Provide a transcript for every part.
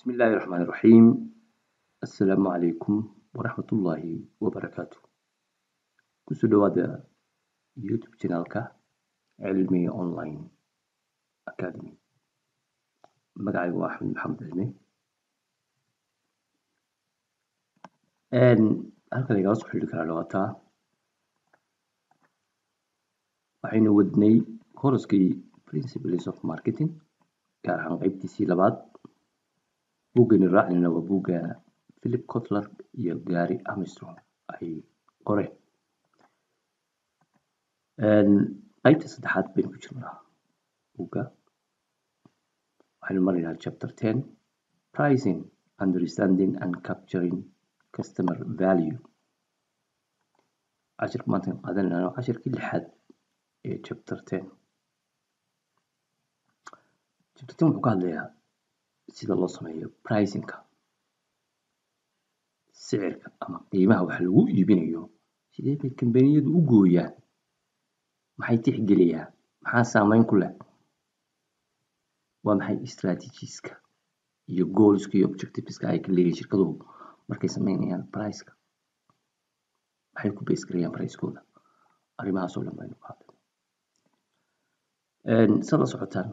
بسم الله الرحمن الرحيم. السلام عليكم ورحمة الله وبركاته. kusoo dhawaada youtube channelka cilmi online academy. magacaygu waa axmed maxamed cilmi. halkan igala soo xidhiiri karaa dhawaataa waxaynu wadnay koroskii principles of marketing gaar ahaan qaybtiisii labaad. buuggaynu raacnayna waa buugga Philip Kotler iyo Gary Armstrong ay qoreen. qaybta saddexaad baynu ku jirnaa buugga. waxaynu maraynaa chapter 10 pricing, understanding and capturing customer value. cashirka maanta qaadanayna cashirkii lixaad ee chapter 10. chapter 10 wuxuu ka hadlayaa sida loo sameeyo pricingka, sicirka ama qiimaha wax lagu iibinayo. sidee bay kambaniyadu u gooyaan, maxay tixgeliyaan, maxaa saameyn ku leh, waa maxay strategies-ka iyo goalska iyo objectiveska ay ka leeyihiin shirkaduhu markay sameynayaan priceka, maxay ku base gareeyaan pricekooda. arrimahaas oo dhan baynu ka hadlaynaa. sad la socotaan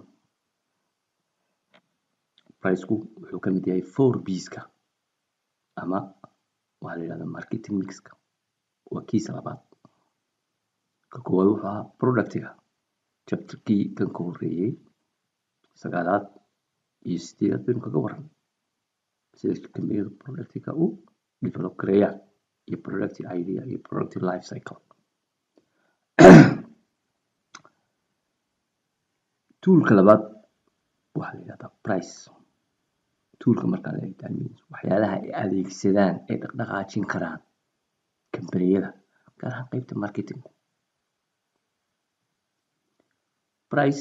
priceku wuxuu ka mid yahay 4B's-ka ama waxaa la yidhahdaa marketing mix-ka. waa kiisa labaad. ka koowaad wuxuu ahaa productiga, chapterkii kan ka horreeyey 9aad iyo 8aad baynu kaga waran sida kambaniyadu productiga u develop gareeyaan iyo productive idea iyo productive life cycle. toolka labaad waxaa la yidhahdaa price. toolka markaan eegtaan waxyaalaha ay adeegsadaan ay dhaqdhaqaajin karaan kambaniyada gaar ahaan qaybta marketing. price,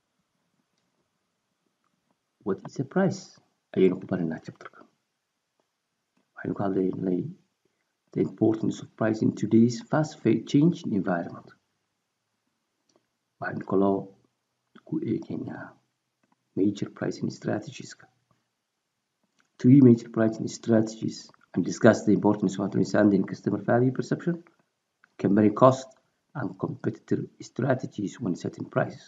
what is a price ayaynu ku baraynaa chapterka. waxaynu ka hadlaynay the importance of price in today's fast changing environment. waxaynu kaloo ku eegaynaa major pricing strategies-ka. 3 major pricing strategies and discuss the importance of understanding customer value perception, company cost and competitor strategies when setting prices.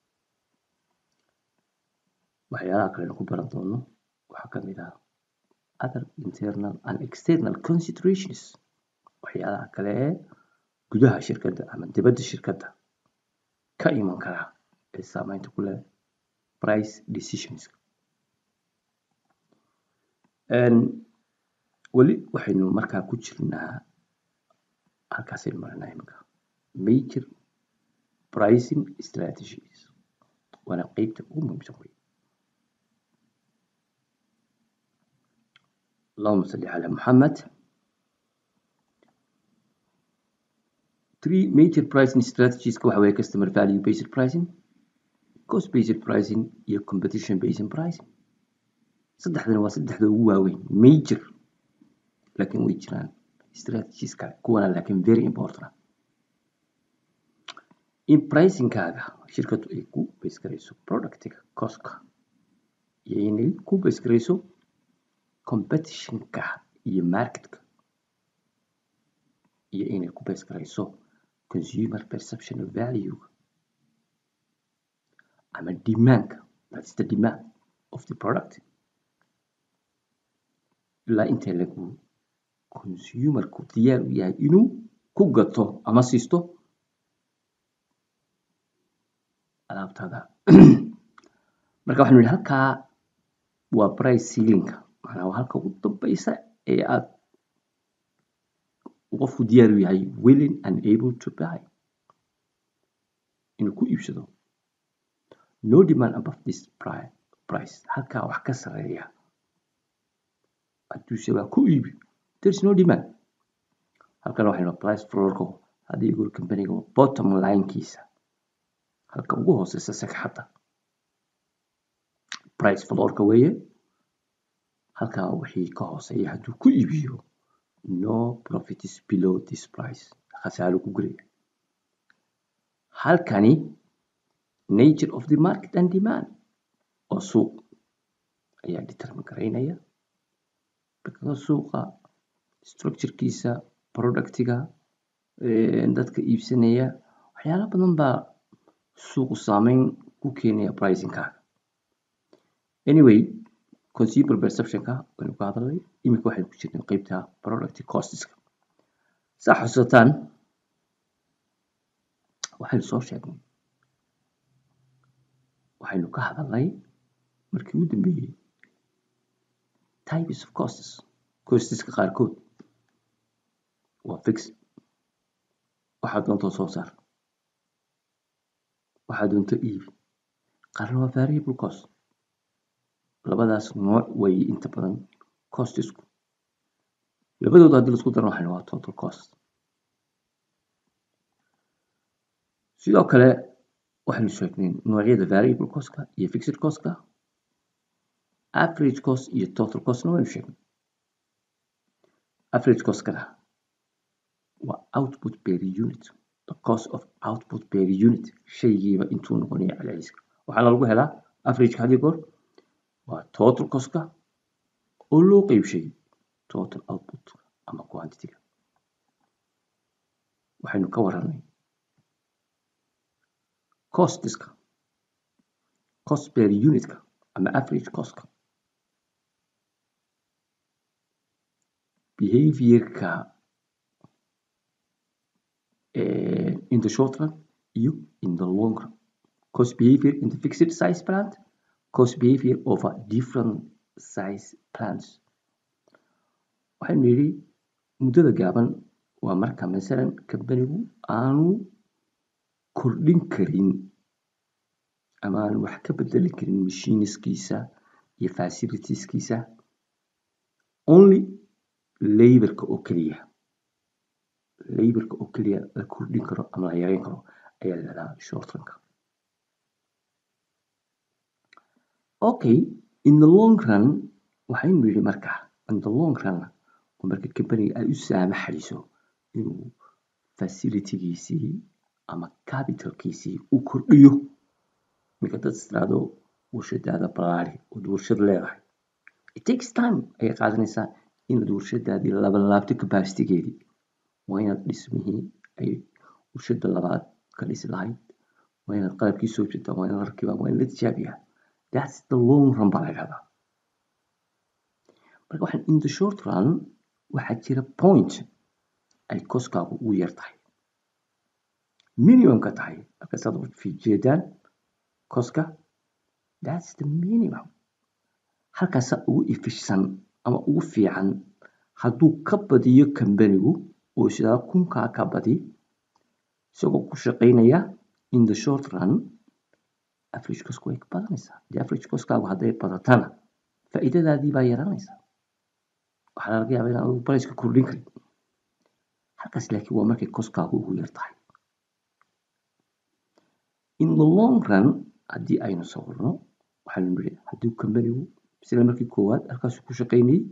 waxyaalaha kale ku baran doono waxaa ka mid ah other internal and external considerations. waxyaalaha kale ee gudaha shirkadda ama dibadda shirkadda ka iman kara ee saameynta ku leh price decisions. weli waxaynu markaa ku jirnaa halkaasaynu maranaa iminka major pricing strategies, waana qeybta ugu muhiimsan wey. اللهم صل على محمد. 3 major pricing strategies waxa weeye customer value based pricing, cost based pricing iyo competition based pricing. saddexdana waa saddexda ugu waaweyn major, laakiin way jiraan strategies kale kuwana laakiin very important. in pricingkaaga shirkadu ay ku base garayso productiga costka iyo inay ku base garayso competitionka iyo marketka iyo inay ku base garayso consumer perception of value ama demand. That's the demand of the product. ilaa intee lagu consumerku diyaar u yahay inuu ku gato ama siisto alaabtaada. marka waxaanu yidhi halkaa waa price ceiling-ka, macnaa waa halka ugu dambaysa ee aad qofku diyaar u yahay willing and able to buy inuu ku iibsado. no demand above this price. halkaa wax ka sareeya hadduu se waa ku iibi, there is no demand. halkan waxaynu price floorka haddii gool company-ga bottom line-kiisa halka ugu hooseysa sagxadda price floorka weeye. halkaa wixii ka hooseeya hadduu ku iibiyo no profit is below this price, khasaaro ku guraya. halkani nature of the market and demand oo suuq ayaa determine garaynaya marka suuqa structurekiisa productiga dadka iibsanaya waxyaalo badan baa suuqu saameyn ku keenaya pricingkaaga anyway consumer perceptionka waynu ka hadalnay iminka waxaynu ku jirnay qaybta product costeska saa xusataan waxaynu soo sheegnay waxaynu ka hadalnay markii ugu dambeeyey types of costeska qaarkood waa fix waxaad doonto soo saar waxaad doonto iibi qaarna waa variable cost labadaas nooc way inta badan costesku labadooda haddii laisku darno waxaynu waa total cost sidoo kale waxaynu sheegnay noocyada variable costka iyo fixed costka average cost iyo total costna waynu sheegnay average costkana waa output per unit the cost of output per unit shaygiiba intuu noqonaya celceliska waxaana lagu helaa average hadii goor waa total costka oo loo qaybshay total output ama quantity-ga waxaynu ka waranay costeska cost per unitka ama average costka behaviorka in the short run iyo in the long run cost behavior in the fixed size plant cost behavior of a different size plants waxaynu yidhi muddada gaaban waa marka masalan kambanigu aanu kordhin karin ama aanu wax ka bedeli karin machineskiisa iyo facilitieskiisa only laborka oo keliya la kordhin karo ama la yareyn karo ayaa la yidhahdaa short runka okay in the long run waxaynu yidhi marka in the long run marka kambaniga ay u saamaxayso inuu facilitigiisii ama capitalkiisii u kordhiyo marka dad istiraado warshadaada balaari oo warshad leedahay it takes time ayay qaadanaysaa inaad warshadaadii laabto capacitygeedii waa inaad dhismihii ay warshada labaad ka dhisi lahayd waa inaad qalabkii soo jirtaa waa in la rakibaa waa in la tijaabiyaa that's the long run baa la yidhahdaa marka waxaan in the short run waxaa jira point ay costkaagu ugu yar tahay minimumka tahay markaasaad jeedaan costka that's the minimum halkaasa ugu efficient ama ugu fiican hadduu ka badiyo kambanigu oo sidaa kunkaa ka badi isagoo ku shaqaynaya in the short run average costku way ka badanaysaa dee average costkaagu hadday badatana faa'iidadaadii baa yaraanaysaa waxaa laga yaabaa inaad adigu price-ka kordhin karin halkaas laakiin waa markay costkaagu ugu yar tahay in the long run haddii aynu sawirno waxaanu nidhi haddii kambanigu sida markii koowaad halkaasuu ku shaqaynayay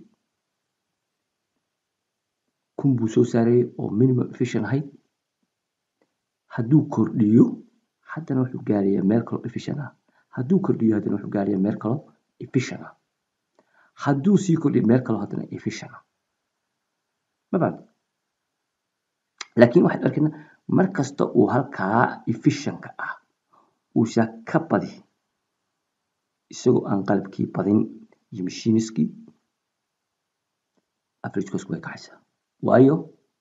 kun buu soo saarayay oo minimum efficient ahayd hadduu kordhiyo haddana wuxuu gaarayaa meel kaloo efficient ah hadduu kordhiyo haddana wuxuu gaarayaa meel kaloo efficient ah hadduu sii kordhiyo meel kaloo haddana efficient ah mabad laakiin waxaan arkaynaa mar kasta uu halkaa efficientka ah uusa ka badi isagoo aan qalabkii badin iyo machiniskii average cost way kacaysaa waayo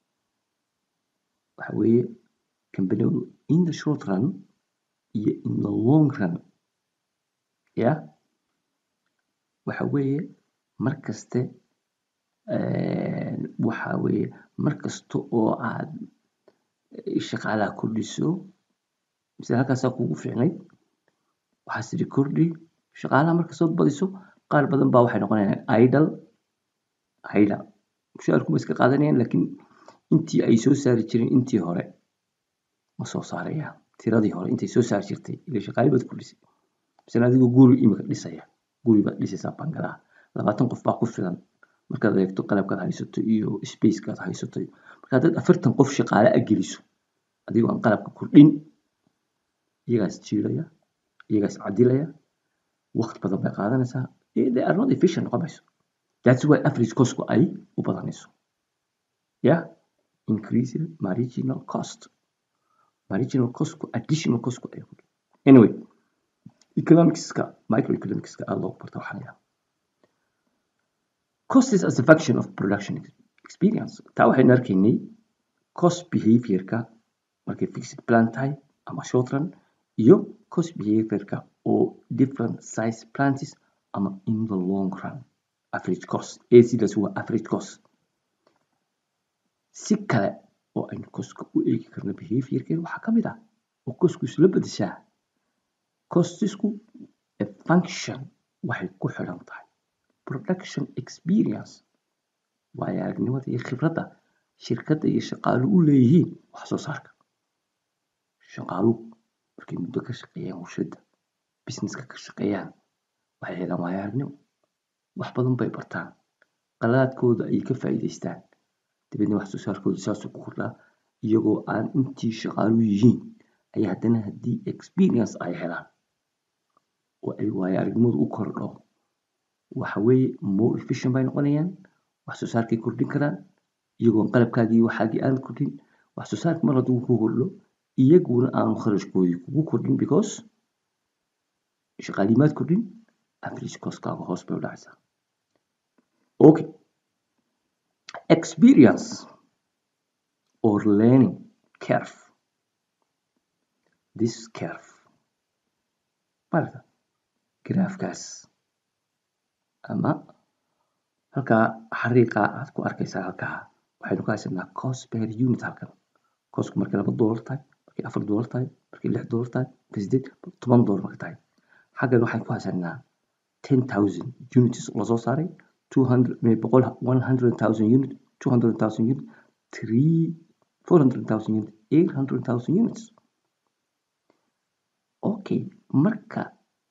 waxa weeye kambanigu in the short run iyo in the long run ya waxa weeye mar kaste waxa weeye mar kasta oo aad shaqaalaha kordhiso mise halkaasaa kugu fiicnayd waxaa sidhi kordhi shaqaalaha markastood badiso qaar badan baa waxay noqonayaan idle mushaharku ma iska qaadanayaan laakiin intii ay soo saari jireen intii hore ma soo saarayaan tiradii hore intay soo saari jirtay ilaa shaqaale baad kordhisay misena adigoo guri imika dhisaya guri baad dhisaysaa bangalaha 20 qof baa ku filan markaad eegto qalabkaad haysato iyo spacekaad haysato markaad 40 qof shaqaale geliso adigoo aan qalabka kordhin iyagaas jiilaya iyagaas cadilaya waqti badan bay qaadanaysaa they are not efficient noqonayso. That's why average cost-ku ay u badanayso. Yeah, increasing marginal cost. Marginal cost-ku additional cost-ku ay anyway, economics-ka microeconomics-ka aad loogu barta waxaan yahay cost is as a function of production experience. taa waxaynu arkaynay cost behavior-ka markay fixed plan tahay ama short run iyo cost behavior-ka oo different size plans ama in the long run average cost. sidaas waa average cost. si kale oo aynu cost-ka u eegi karno behavior-keena waxaa ka mid ah oo cost-ku isla bedeshaa cost-isku a function waxay ku xidhan tahay production experience waayo aragnimada iyo khibradda shirkadda iyo shaqaaluhu u leeyihiin wax soo saarka. shaqaaluhu markay muddo ka shaqeeyaan warshadda businesska ka shaqeeyaan waxay helaan waayo aragnimo wax badan bay bartaan qaladaadkooda ay ka faa'iidaystaan dabeedna wax soo saarkooda saasuu ku kordhaa iyagoo aan intii shaqaaluhu yihiin ayaa haddana haddii experience ay helaan oo ay waayo aragnimadu u kordho waxa weeye more efficient bay noqonayaan wax soo saarkay kordhin karaan iyagoon qalabkaagii waxaagii aan kordhin wax soo saarka mar hadduu ku kordho iyaguna aanu kharashkoodii kugu kordhin because shaqaalimaad kordhin average cost-kaaga hoos bay u dhacaysaa. Okay, experience or learning curve. This curve marka graafkaas ama halkaa xariiqa aad ku arkaysaa halkaa waxaynu ka haysanaa cost per unit. halkan costku markay $2 tahay markay $4 tahay markay $6 tahay markay $10 markay tahay xaggan waxaan ku haysanaa 10,000 units la soo saaray 100,000 unit 200,000 unit 400,000 unit 800,000 units. Okay, marka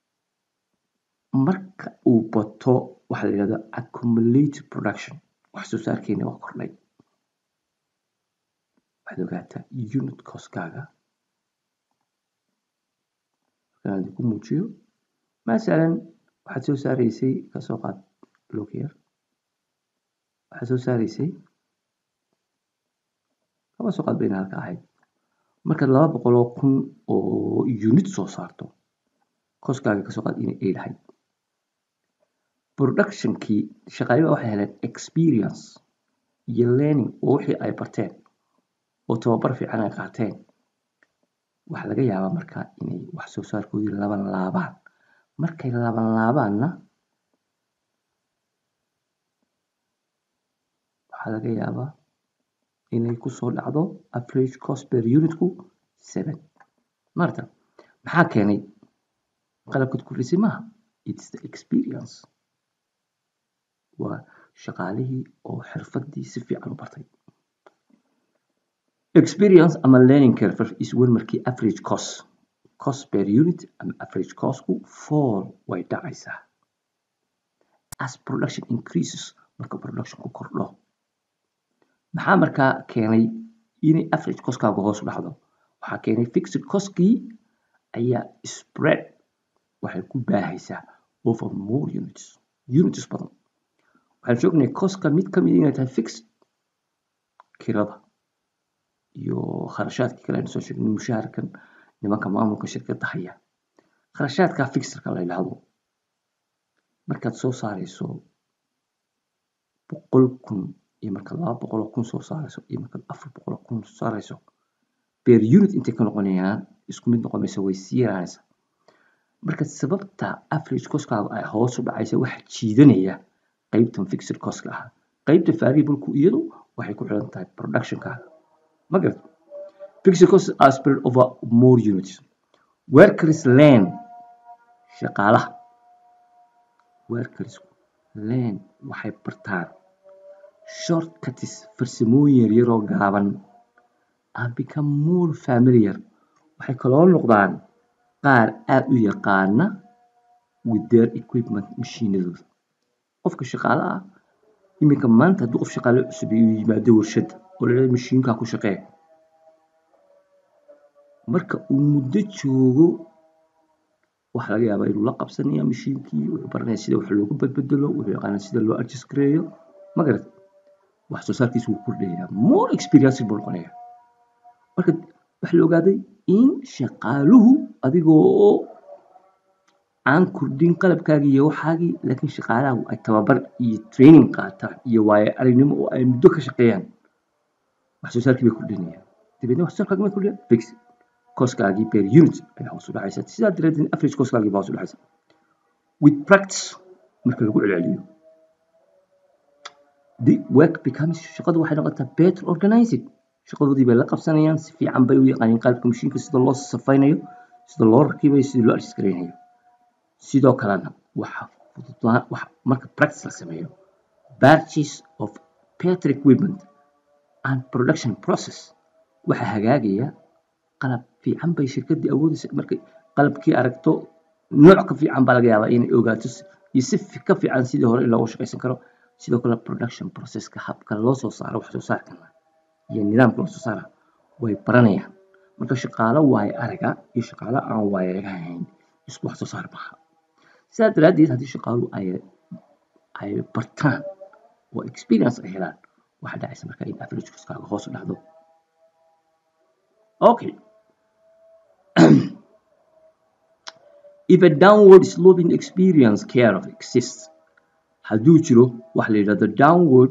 uu bato waxa la yidhahdaa accumulated production wax soo saarkeena waa kordhay. waxaad ogaataa unit cost-kaaga markaan ku muujiyo masalan waxaad soo saaraysay ka soo qaad look here waxaad soo saaraysay kama soo qaad bayna halka ahayd markaad 200,000 oo unit soo saarto cost-kaaga ka soo qaad inay 8 ahayd. productionkii shaqaalihiiba waxay heleen experience iyo learning oo wixii ay barteen oo tababar fiican ay qaateen waxaa laga yaabaa markaa inay wax soo saarkoodii laabaan markay laabaanna waxaa laga yaabaa inay kusoo dhacdo average cost per unitku 7. marta maxaa keenay qalabkaad kordhisay maaha it's the experience waa shaqaalihii oo xirfadii si fiican u bartay. experience ama learning curve is when markii average cost per unit ama average costku fall way dhacaysaa as production increases marka productionku kordho. maxaa markaa keenay inay average cost-kaaga hoos u dhacdo waxaa keenay fixed cost-kii ayaa spread waxay ku baahaysaa over more units badan. waxaan joognay cost-ka mid ka mid inay tahay fixed kirada iyo kharashaadkii kale aynu soo sheegnay mushaharkan nimanka maamulka shirkadda haya kharashaadka fixedka la yidhaahdo markaad soo saarayso 100,000 iyo markaad 200,000 soo saarayso iyo markaad 400,000 soo saarayso per unit intay ka noqonayaan isku mid noqonaysa way sii yaraanaysaa. marka sababta average cost-kaaga ay hoos u dhacaysa waxa jiidanaya qaybtan fixed cost-ka ah qaybta variable-ku iyadu waxay ku xiran tahay production-kaaga. ma garad fixed costs are spread over more units. workers learn shaqaalaha workers learn waxay bartaan shortcuts farsamooyin yaryar oo gaaban and become more familiar waxay kaloo noqdaan qaar aad u yaqaana with their equipment machiinadooda. qofka shaqaalaha iminka maanta hadduu qof shaqaale cusub yimaado warshadda oo la yidhahdo mashiinkaa ku shaqee marka uu muddo joogo waxa laga yaabaa inuu la qabsanayo mashiinkii, wuxuu baranaya sida wax loogu badbedelo, wuxuu yaqaanaa sida loo adjust gareeyo, ma garat wax soo saarkiisu wuu kordhayaa, more experience buu noqonayaa. Marka waxa la ogaaday in shaqaaluhu adigoo aan kordhin qalabkaagii iyo waxaagii, laakiin shaqaalaha ay tababar iyo training qaataan iyo waayo aragnimo oo ay muddo ka shaqeeyaan, wax soo saarkii bay kordhinayaan. Dabeedna wax soo saarkaagii ma kordhiya fix cost-kaagii per unit ayaa hoos u dhacaysa. Sidaa daraadeed average cost-kaagii baa hoos u dhacaysa. With practice marka lagu celceliyo, the work becomes shaqadu waxay noqotaa better organized. Shaqadoodii bay la qabsanayaan, si fiican bay u yaqaaniin qalabka mashiinka, sida loo safaynayo, sida loo rakibayo, sida loo adjust gareynayo. Sidoo kalena marka practice la sameeyo, purchase of better equipment and production process waxa hagaagaya qalab fiican bay shirkadii awoodaysa. Markay qalabkii aragto nooc ka fiican baa laga yaabaa inay ogaato iyo si ka fiican sidii hore in loogu shaqaysan karo. Sidoo kale production processka habka loo soo saaro wax soo saarka iyo nidaamka loo soo saaro way baranayaan. Marka shaqaale waayo araga iyo shaqaale aan waayo araga ahayn isku wax soo saar maaha. Sidaa daraadeed haddii shaqaaluhu ay bartaan oo experience ay helaan, waxaa dhacaysa marka in average cost-kaaga hoos u dhacdo. Okay. If a downward sloping experience curve exists, hadduu jiro waxa la yidhahdo downward,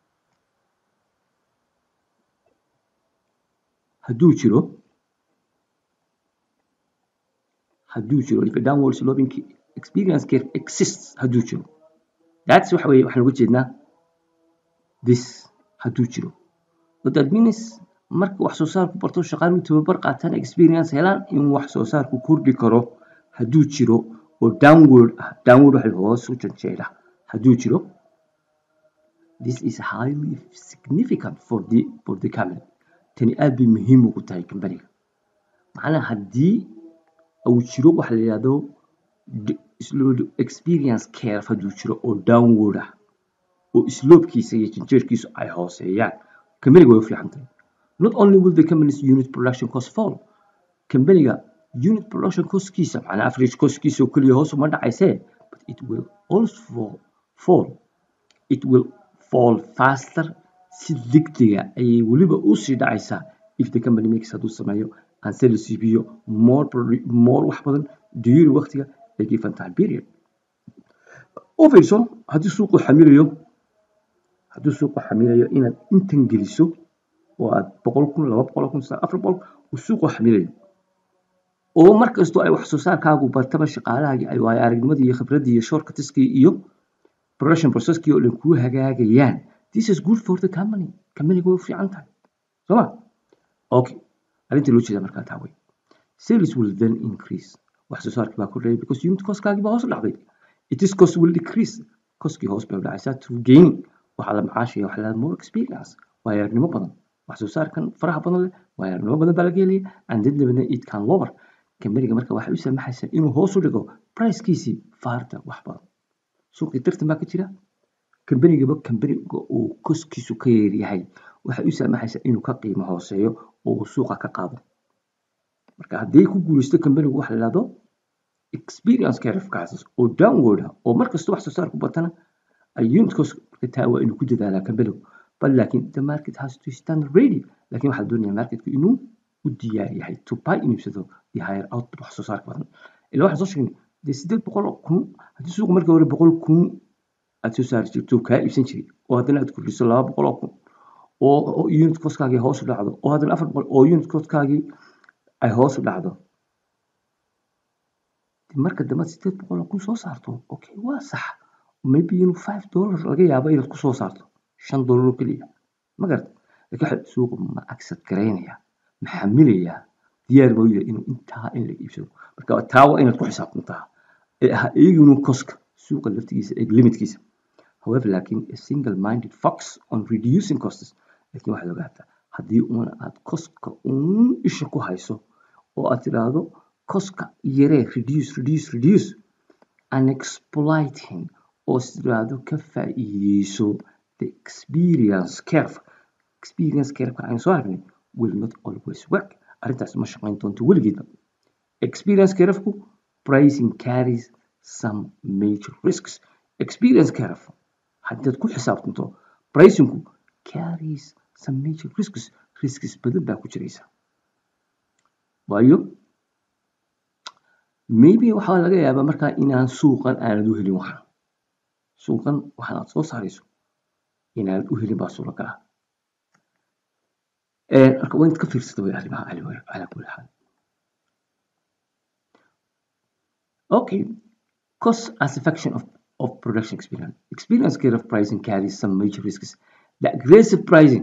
if a downward sloping experience curve exists, hadduu jiro, that's waxa weeye waxaan uga jeednaa this hadduu jiro. What that means marka wax soo saarku barto, shaqaaluhu tababar qaataan, experience helaan, in wax soo saarku kordhi karo hadduu jiro oo downward ah. Downward waxa hoos u janjeera hadduu jiro. This is highly significant for the company. Tani aad bay muhiim ugu tahay company-ga. Macnaha haddii uu jiro waxa la yidhahdo experience curve hadduu jiro oo downward ah, oo slope-kiisa iyo janjeerkiisu ay hooseeyaan, company-ga way u fiican tahay. Not only will the company's unit production cost fall, company-ga unit production cost-kiisa, macnaha average cost-kiisa oo keliya hoos uma dhacaysee, but it will also fall faster, si degdega ayay weliba u sii dhacaysaa if the company makes hadduu sameeyo and sales iibiyo more wax badan during waqtiga a given time period. U fiirso, haddii suuqu xamilayo inaad intan geliso oo aad 100,000, 200,000, 400,000 uu suuqu xamilayo, oo markastoo ay wax soo saarkaagu bartaba shaqaalahaagii ay waayo aragnimadii iyo khibradii iyo shortcutkii iyo production processkii oo dhan kuu hagaagayaan, this is good for the company. Company-ga way u fiican tahay, soo ma? Okay, arrintii loo jeeda markaa taa wey. Sales will then increase. Wax soo saarkii baa kordhaya because unit cost-kaagii baa hoos u dhacday. Its cost will decrease. Cost-kii hoos bay u dhacaysaa through gaining. Waxaa la macaashaya waxa la yidhahdo more experience, waayo aragnimo badan. Wax soo saarkan faraha badan leh, waayo aragnimo badan baa laga helaya, and then it can lower. Company-ga marka waxay u samaxaysaa inuu hoos u dhigo price-kiisii farta wax badan. Suuqii tartan baa ka jira. Company-ga uu cost-kiisu ka yar yahay waxay u samaxaysaa inuu ka qiimo hooseeyo oo uu suuqa ka qaado. Marka haddii ku guulaysto company-gu waxa la yidhahdo experience curve-kaas oo downward ah, oo markasta wax soo saarku batana ay unit cost taa waa inuu ku dadaalaa company-gu. But laakiin the market has to stand ready. Laakiin waxaa la doonayaa marketku inuu u diyaar yahay to buy in iibsado the higher output wax soo saarka badan. Ilaa waxaan soo sheegnay dee 800,000 haddii suuqu markii hore 100,000 aad soo saari jirto kaa iibsan jiray, oo haddana aad kordhiso 200,000 oo unit cost-kaagii hoos u dhacdo, oo haddana 400 oo unit cost-kaagii ay hoos u dhacdo, marka dambe 800,000 soo saarto, okay waa sax, maybe inuu $5 laga yaabo inaad ku soo saarto, $5 oo keliya, ma garata. Laakiin suuqu ma accept garaynaya, ma xamilayaa, diyaar buu yahay inuu intaa in la iibsado. Marka taa waa inaad ku xisaabtantaa eeginu cost-ka suuqa laftigiisa eeg limitkiisa. However, laakiin a single-minded focus on reducing costs, laakiin waxaad ogaataa haddii aad cost-ka isha ku hayso oo aad tidhaahdo cost-ka yaree reduce and exploiting oo tidhaahdo ka faa'iideyso the experience curve-ka aan soo aragnay will not always work. Arrintaas ma shaqayn doonto weligeedba. Experience curve-ku pricing carries some major risks. Experience curve haddaad ku xisaabtanto pricingku carries some major risks badan baa ku jiraysa. waayo maybe waxaa laga yaabaa markaa inaan suuqan aanad u helin suuqan waxaan aad soo saarayso inaanad u helin baa suuragal ah. marka waa inaad ka fiirsato way arrimaha calaa kulli xaal. Okay, cost as a function of production experience. Experience curve pricing carries some major risks. The aggressive pricing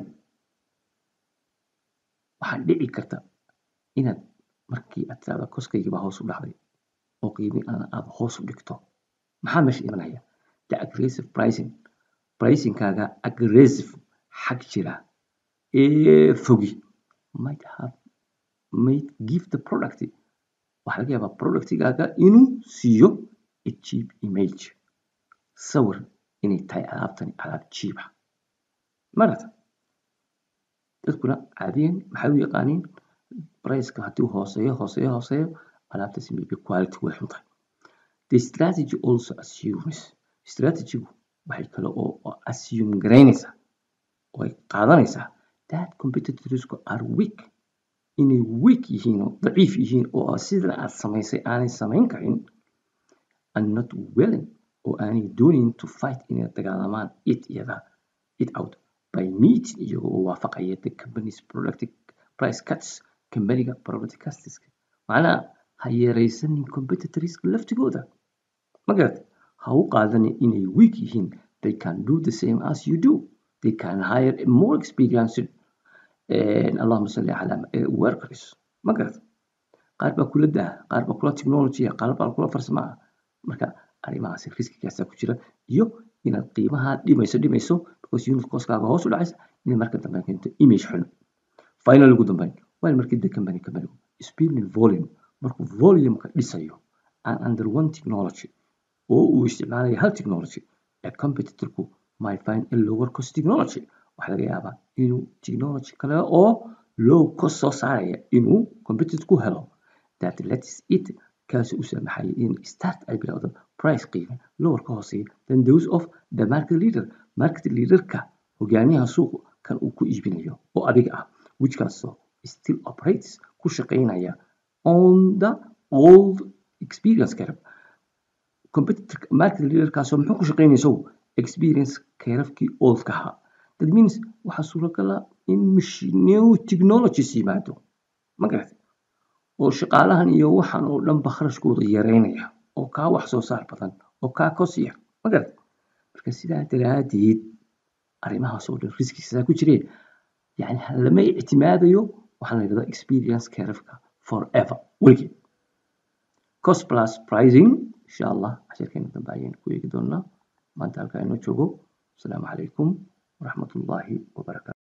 waxaa dhici karta inaad markii aad tirahdo koskaygii baa hoos u dhacday oo qiimi aad hoos u dhigto. maxaa meesha imanaya? The aggressive pricingkaaga aggressive xag jira ee fogi might give the product waxaa laga yaabaa productigaaga inuu siiyo a cheap image, sawir inay tahay alaabtani alaab cheap ah. marata dadkuna caadiyan maxay u yaqaaniin priceka haddii hooseeyo alaabtaasi maybe quality way xun tahay. The strategy also assumes strategigu waxay kale oo assume garaynaysaa oo ay qaadanaysaa that competitors are weak, inay weak yihiin oo daciif yihiin oo sidan aad samaysay aanay samayn karin, and not willing oo aanay doonin to fight inay dagaalamaan it out by meeting iyagoo oo waafaqaya the company's product price cuts, companyga product cuts. macnaha ha yaraysanin competitorska laftigooda, ma garat ha u qaadanin inay weak yihiin. They can do the same as you do. They can hire a more experienced allahumma salli ala workers, ma garat qaar baa kula daa, qaar baa kula technology, qaar baa kula farsamaa. marka arrimahaas riskigaasa ku jira iyo inaad qiimaha dhimayso because unit costkaaga hoos u dhacaysa inay marka dambe keento image xun. Final ugu dambeyn waa markii the company spending volume markuu volumeka dhisayo and under one technology oo uu isticmaalayo hal technology, a competitorku might find a lower cost technology. waxaa laga yaabaa inuu technology kale oo low cost soo saaraya inuu competitorku helo that lets it kaasi u saamaxaya in start ay bilowdo price qiime lower ka hooseeya than those of the market leaderka hogaamiyaha suuqa kan uu ku iibinayo oo adiga ah, which kaasoo still operates ku shaqaynaya on the old experience curve. competitor market leaderkaasoo muxuu ku shaqaynayso experience curve-kii oldka ahaa. that means waxaa suuragal ah in new technologies yimaado, ma garat oo shaqaalahan iyo waxaan oo dhanba kharashkooda yareynaya oo kaa wax soo saar badan oo kaa kosiya, ma garat marka sidaa daraadeed arrimahaas oo dhan riskiisa ku jireen yani lama ictimaadayo waxaa la yidhahdaa experience curve-ka forever weligeed. cost plus pricing insha allah casharkeena dambe ayaynu ku eegi doonaa. maanta halkaa inoo joogo. asalaamu calaykum waraxmatullaahi wabarakaatu.